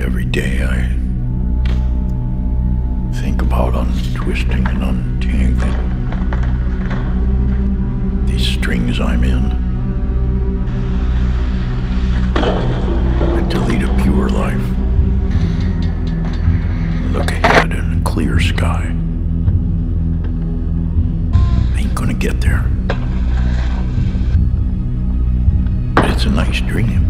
Every day I think about untwisting and untangling these strings I'm in, and to lead a pure life, look ahead in a clear sky. Ain't gonna get there, but it's a nice dream.